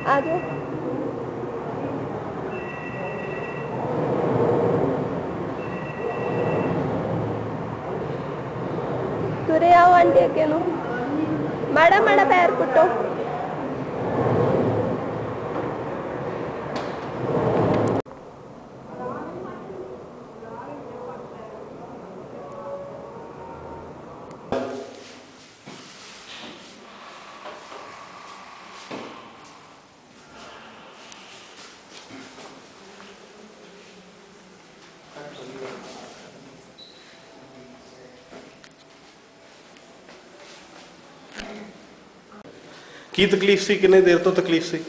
आ जाओ। तुरे आओ आंटी अगे नु, माड़ा माड़ा पैर पुटो। की तकलीफ सी, कितने देर तो तकलीफ सी?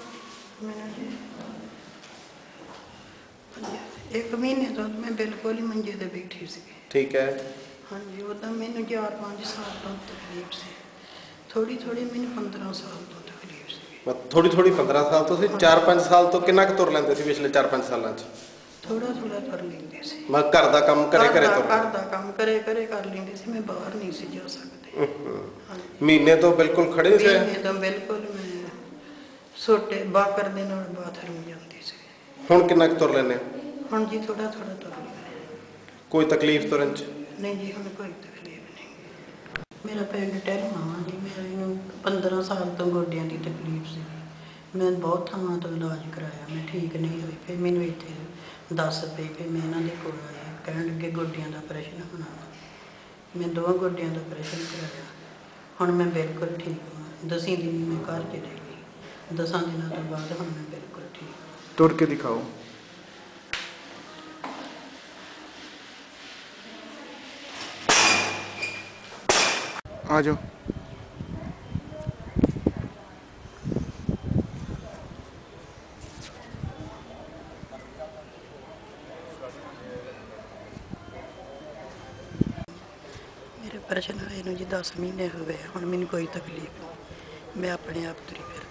एक महीने तो मैं बिल्कुल ही मंजे ते बैठी सी। ठीक है। हाँ जी, वो तो मैंने 4-5 साल तो तकलीफ से, थोड़ी थोड़ी मैंने 15 साल तो तकलीफ से। थोड़ी थोड़ी 15 साल तो सी, 4-5 साल तो कितना तुर लेंदे सी पिछले 4-5 साल? थोड़ा थोड़ा कर लेंदे सी। मैं घर दा काम करे करे तुर, घर दा काम करे करे कर लेंदे सी, मैं बाहर नहीं सी जा सकती। महीने तो बिल्कुल खड़े से? महीने तो बिल्कुल मैं सोटे बाकर दे नाल बाथरूम जांदी सी। हुण कितना तुर लेने? हाँ जी, थोड़ा थोड़ा तुर लेंदे। कोई तकलीफ तुरन च? नहीं जी, हुण कोई तकलीफ नहीं। मेरा पिंड ढेलवां जी, मैनूं 15 साल तो गोडियां दी तकलीफ सी। मैं बहुत थावां तो इलाज कराया, मैं ठीक नहीं हुई। फिर मैनूं इत्थे दस पे, फिर मैं इन्हां दे कोल आई, कहण लगे गोडियां दा ऑपरेशन होना। मैं 2 गोडियां दा ऑपरेशन कराया, हुण मैं बिल्कुल ठीक हाँ। 10 दिन मैं घर चली गई, 10 दिनों तो बाद हुण मैं बिल्कुल ठीक हाँ। तुर के दिखाओ। आ जाओ। मेरे ऑपरेशन आए नूं जी 10 महीने हो गए, हुण मैनूं कोई तकलीफ नहीं, मैं अपने आप तुरी फिरदी।